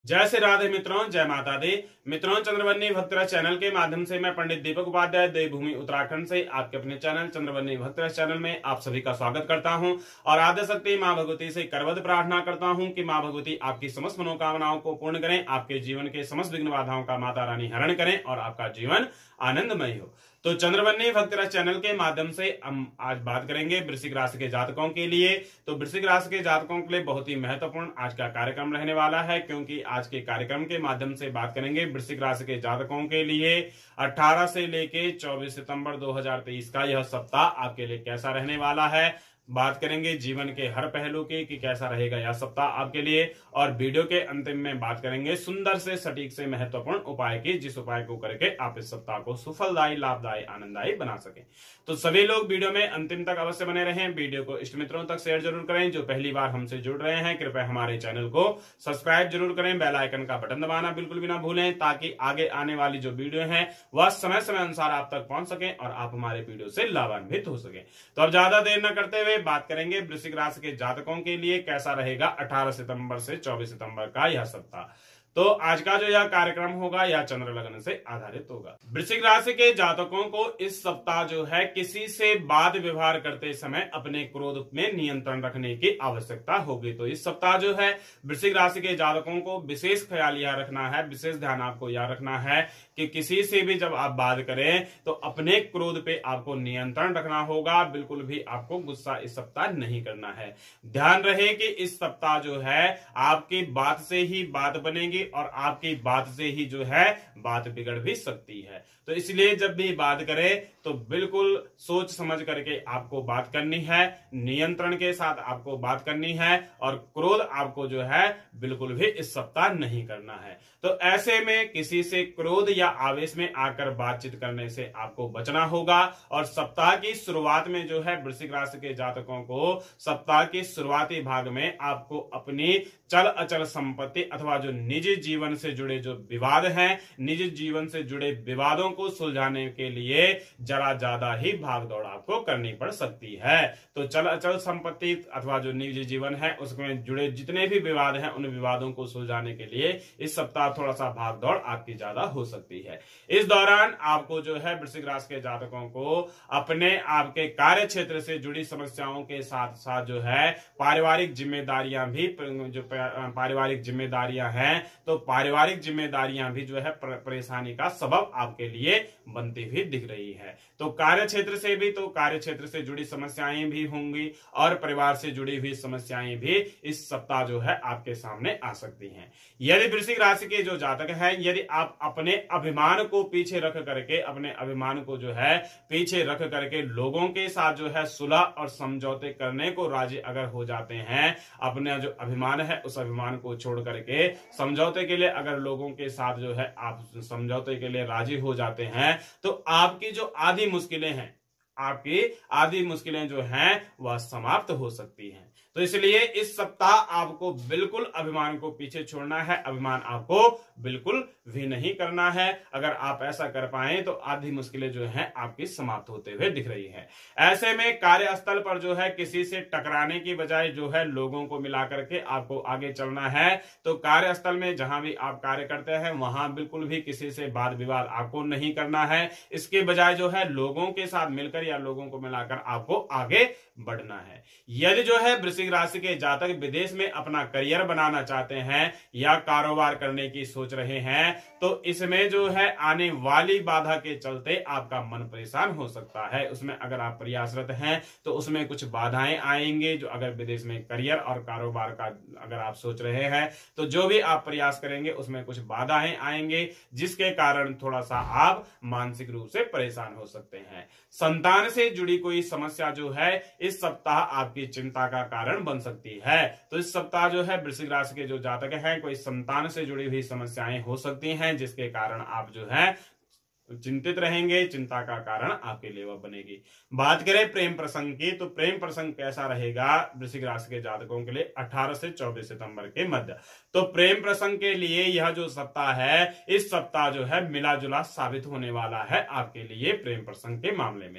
जय श्री राधे मित्रों, जय माता दी। मित्रों, चंद्रवन्नी भक्तरस चैनल के माध्यम से मैं पंडित दीपक उपाध्याय देवभूमि उत्तराखंड से आपके अपने चैनल चंद्रवन्नी भक्तरस चैनल में आप सभी का स्वागत करता हूं और आद्य शक्ति मां भगवती से करवद प्रार्थना करता हूं कि मां भगवती आपकी समस्त मनोकामनाओं को पूर्ण करें, आपके जीवन के समस्त विघ्न बाधाओं का माता रानी हरण करें और आपका जीवन आनंदमय हो। तो चंद्रवन्नी भक्तरस चैनल के माध्यम से हम आज बात करेंगे वृश्चिक राशि के जातकों के लिए। तो वृश्चिक राशि के जातकों के लिए बहुत ही महत्वपूर्ण आज का कार्यक्रम रहने वाला है, क्योंकि आज के कार्यक्रम के माध्यम से बात करेंगे वृश्चिक राशि के जातकों के लिए 18 से लेके 24 सितंबर 2023 का यह सप्ताह आपके लिए कैसा रहने वाला है। बात करेंगे जीवन के हर पहलू की कि कैसा रहेगा यह सप्ताह आपके लिए, और वीडियो के अंतिम में बात करेंगे सुंदर से सटीक से महत्वपूर्ण उपाय की, जिस उपाय को करके आप इस सप्ताह को सफलदायी, लाभदायी, आनंददायी बना सकें। तो सभी लोग वीडियो में अंतिम तक अवश्य बने रहें। वीडियो को इष्ट मित्रों तक शेयर जरूर करें। जो पहली बार हमसे जुड़ रहे हैं कृपया हमारे चैनल को सब्सक्राइब जरूर करें। बेल आइकन का बटन दबाना बिल्कुल भी ना भूलें, ताकि आगे आने वाली जो वीडियो है वह समय समय अनुसार आप तक पहुंच सके और आप हमारे वीडियो से लाभान्वित हो सके। तो अब ज्यादा देर न करते हुए बात करेंगे वृश्चिक राशि के जातकों के लिए कैसा रहेगा 18 सितंबर से 24 सितंबर का यह सप्ताह। तो आज का जो यह कार्यक्रम होगा यह चंद्र लग्न से आधारित होगा। वृश्चिक राशि के जातकों को इस सप्ताह जो है किसी से वाद व्यवहार करते समय अपने क्रोध में नियंत्रण रखने की आवश्यकता होगी। तो इस सप्ताह जो है वृश्चिक राशि के जातकों को विशेष ख्याल यह रखना है, विशेष ध्यान आपको यह रखना है कि किसी से भी जब आप बात करें तो अपने क्रोध पे आपको नियंत्रण रखना होगा। बिल्कुल भी आपको गुस्सा इस सप्ताह नहीं करना है। ध्यान रहे कि इस सप्ताह जो है आपकी बात से ही बात बनेगी और आपकी बात से ही जो है बात बिगड़ भी सकती है। तो इसलिए जब भी बात करें तो बिल्कुल सोच समझ करके आपको बात करनी है, नियंत्रण के साथ आपको बात करनी है और क्रोध आपको जो है बिल्कुल भी इस सप्ताह नहीं करना है। तो ऐसे में किसी से क्रोध या आवेश में आकर बातचीत करने से आपको बचना होगा। और सप्ताह की शुरुआत में जो है वृश्चिक राशि के जातकों को सप्ताह के शुरुआती भाग में आपको अपनी चल अचल संपत्ति अथवा जो निजी जीवन से जुड़े जो विवाद हैं, निजी जीवन से जुड़े विवादों को सुलझाने के लिए जरा ज्यादा ही भाग दौड़ आपको करनी पड़ सकती है। तो चल अचल संपत्ति अथवा जो निजी जीवन है उसमें जुड़े जितने भी विवाद हैं उन विवादों को सुलझाने के लिए इस सप्ताह थोड़ा सा भाग दौड़ आपकी ज्यादा हो सकती है। इस दौरान आपको जो है वृश्चिक राशि के जातकों को अपने आपके कार्य क्षेत्र से जुड़ी समस्याओं के साथ साथ जो है पारिवारिक जिम्मेदारियां भी, जो पारिवारिक जिम्मेदारियां हैं तो पारिवारिक जिम्मेदारियां भी जो है परेशानी का सबब आपके लिए बनती हुई दिख रही है। तो कार्य क्षेत्र से भी, तो कार्य क्षेत्र से जुड़ी समस्याएं भी होंगी और परिवार से जुड़ी हुई समस्याएं भी इस सप्ताह जो है आपके सामने आ सकती हैं। यदि वृश्चिक राशि के जो जातक हैं, यदि आप अपने अभिमान को पीछे रख करके, अपने अभिमान को जो है पीछे रख करके लोगों के साथ जो है सुलह और समझौते करने को राजी अगर हो जाते हैं, अपना जो अभिमान है उस अभिमान को छोड़ करके समझौते के लिए अगर लोगों के साथ जो है आप समझौते के लिए राजी हो जाते हैं, तो आपकी जो आधी मुश्किलें हैं, आपकी आधी मुश्किलें जो हैं वह समाप्त हो सकती हैं। तो इसलिए इस सप्ताह आपको बिल्कुल अभिमान को पीछे छोड़ना है, अभिमान आपको बिल्कुल भी नहीं करना है। अगर आप ऐसा कर पाए तो आधी मुश्किलें जो हैं आपकी समाप्त होते हुए दिख रही है। ऐसे में कार्यस्थल पर जो है किसी से टकराने की बजाय जो है लोगों को मिला करके आपको आगे चलना है। तो कार्यस्थल में जहां भी आप कार्य करते हैं वहां बिल्कुल भी किसी से वाद विवाद आपको नहीं करना है। इसके बजाय जो है लोगों के साथ मिलकर या लोगों को मिलाकर आपको आगे बढ़ना है। यदि जो है वृश्चिक राशि के जातक विदेश में अपना करियर बनाना चाहते हैं या कारोबार करने की सोच रहे हैं, तो इसमें जो है आने वाली बाधा के चलते आपका मन परेशान हो सकता है। उसमें अगर आप प्रयासरत हैं तो उसमें कुछ बाधाएं आएंगे। जो अगर विदेश में करियर और कारोबार का अगर आप सोच रहे हैं तो जो भी आप प्रयास करेंगे उसमें कुछ बाधाएं आएंगे, जिसके कारण थोड़ा सा आप मानसिक रूप से परेशान हो सकते हैं। संतान से जुड़ी कोई समस्या जो है इस सप्ताह आपकी चिंता का कारण बन सकती है। तो इस सप्ताह जो है वृश्चिक राशि के जो जातक हैं कोई संतान से जुड़ी हुई समस्याएं हो सकती हैं, जिसके कारण आप जो है चिंतित रहेंगे, चिंता का कारण आपके लिए वह बनेगी। बात करें प्रेम प्रसंग की, तो प्रेम प्रसंग कैसा रहेगा वृश्चिक राशि के जातकों के लिए 18 से 24 सितंबर के मध्य। तो प्रेम प्रसंग के लिए यह जो सप्ताह है, इस सप्ताह जो है मिला जुला साबित होने वाला है आपके लिए प्रेम प्रसंग के मामले में।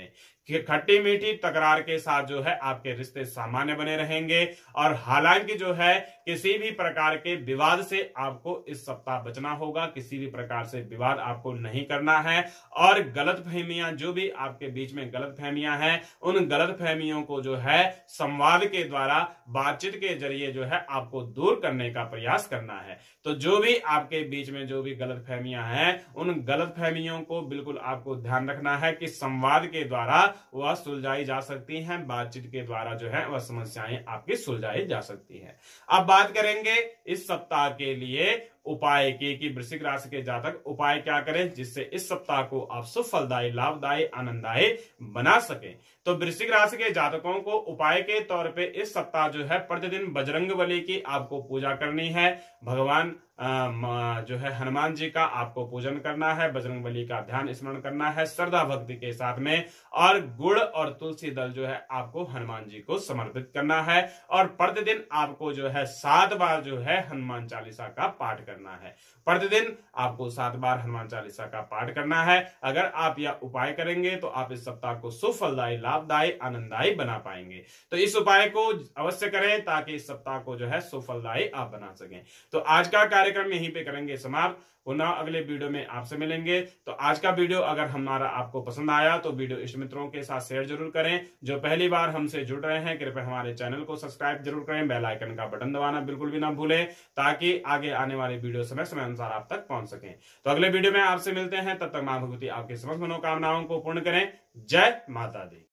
खट्टी मीठी तकरार के साथ जो है आपके रिश्ते सामान्य बने रहेंगे। और हालांकि जो है किसी भी प्रकार के विवाद से आपको इस सप्ताह बचना होगा, किसी भी प्रकार से विवाद आपको नहीं करना है। और गलतफहमियां, जो भी आपके बीच में गलतफहमियां हैं, उन गलतफहमियों को जो है संवाद के द्वारा, बातचीत के जरिए जो है आपको दूर करने का प्रयास करना है। तो जो भी आपके बीच में जो भी गलतफहमियां हैं, उन गलतफहमियों को बिल्कुल आपको ध्यान रखना है कि संवाद के द्वारा वह सुलझाई जा सकती हैं, बातचीत के द्वारा जो है वह समस्याएं आपकी सुलझाई जा सकती हैं। अब बात करेंगे इस सप्ताह के लिए उपाय की कि वृश्चिक राशि के जातक उपाय क्या करें जिससे इस सप्ताह को आप सुफलदायी, लाभदायी, आनंददायी बना सकें। तो वृश्चिक राशि के जातकों को उपाय के तौर पे इस सप्ताह जो है प्रतिदिन बजरंगबली की आपको पूजा करनी है। भगवान जो है हनुमान जी का आपको पूजन करना है, बजरंगबली का ध्यान स्मरण करना है श्रद्धा भक्ति के साथ में। और गुड़ और तुलसी दल जो है आपको हनुमान जी को समर्पित करना है। और प्रतिदिन आपको जो है 7 बार जो है हनुमान चालीसा का पाठ करना है। प्रतिदिन आपको 7 बार हनुमान चालीसा का पाठ करना है। अगर आप यह उपाय करेंगे तो आप इस सप्ताह को सुफलदायी, लाभदायी, आनंददायी बना पाएंगे। तो इस उपाय को अवश्य करें ताकि इस सप्ताह को जो है सुफलदायी आप बना सकें। तो आज का कार्यक्रम यहीं पे करेंगे समाप्त। पुनः अगले वीडियो में आपसे मिलेंगे। तो आज का वीडियो अगर हमारा आपको पसंद आया तो वीडियो इष्ट मित्रों के साथ शेयर जरूर करें। जो पहली बार हमसे जुड़ रहे हैं कृपया हमारे चैनल को सब्सक्राइब जरूर करें, बेल आइकन का बटन दबाना बिल्कुल भी ना भूलें ताकि आगे आने वाली वीडियो समय समय अनुसार आप तक पहुंच सकें। तो अगले वीडियो में आपसे मिलते हैं, तब तक मां भगवती आपकी समस्त मनोकामनाओं को पूर्ण करें। जय माता दी।